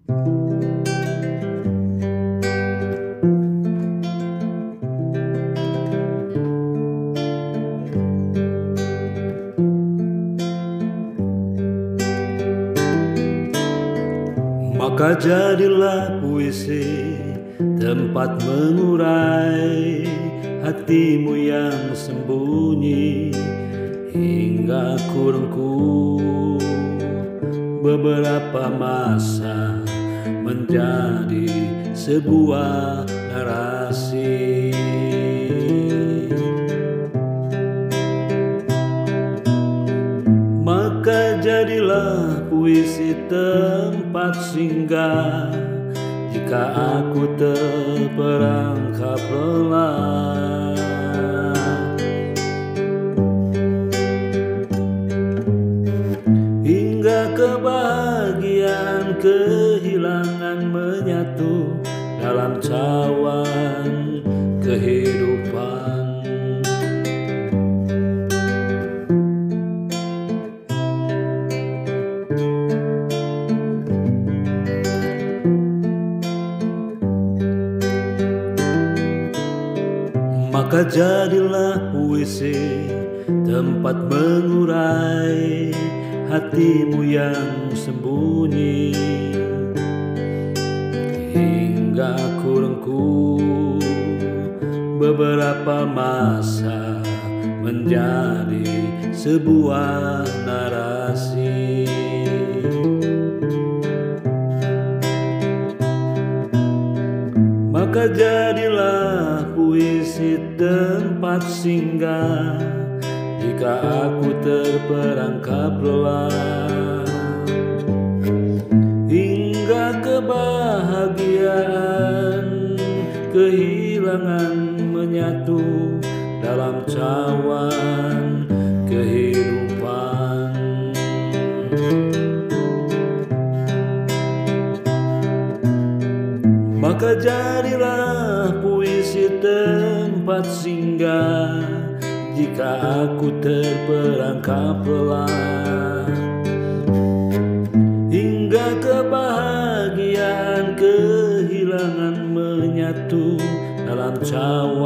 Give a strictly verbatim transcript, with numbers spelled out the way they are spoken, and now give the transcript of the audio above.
Maka jadilah puisi tempat mengurai hatimu yang sembunyi, hingga ku rengkuh beberapa masa menjadi sebuah narasi. Maka jadilah puisi tempat singgah jika aku terperangkap lelah. Hingga kebahagiaan kehilangan menyatu dalam cawan kehidupan. Maka jadilah puisi tempat mengurai hatimu yang sembunyi, hingga ku rengkuh beberapa masa menjadi sebuah narasi. Maka jadilah puisi tempat singgah jika aku terperangkap lelah, hingga kebahagiaan kehilangan menyatu dalam cawan kehidupan. Maka jadilah puisi tempat singgah jika aku terperangkap lelah, hingga kebahagiaan kehilangan menyatu dalam cawan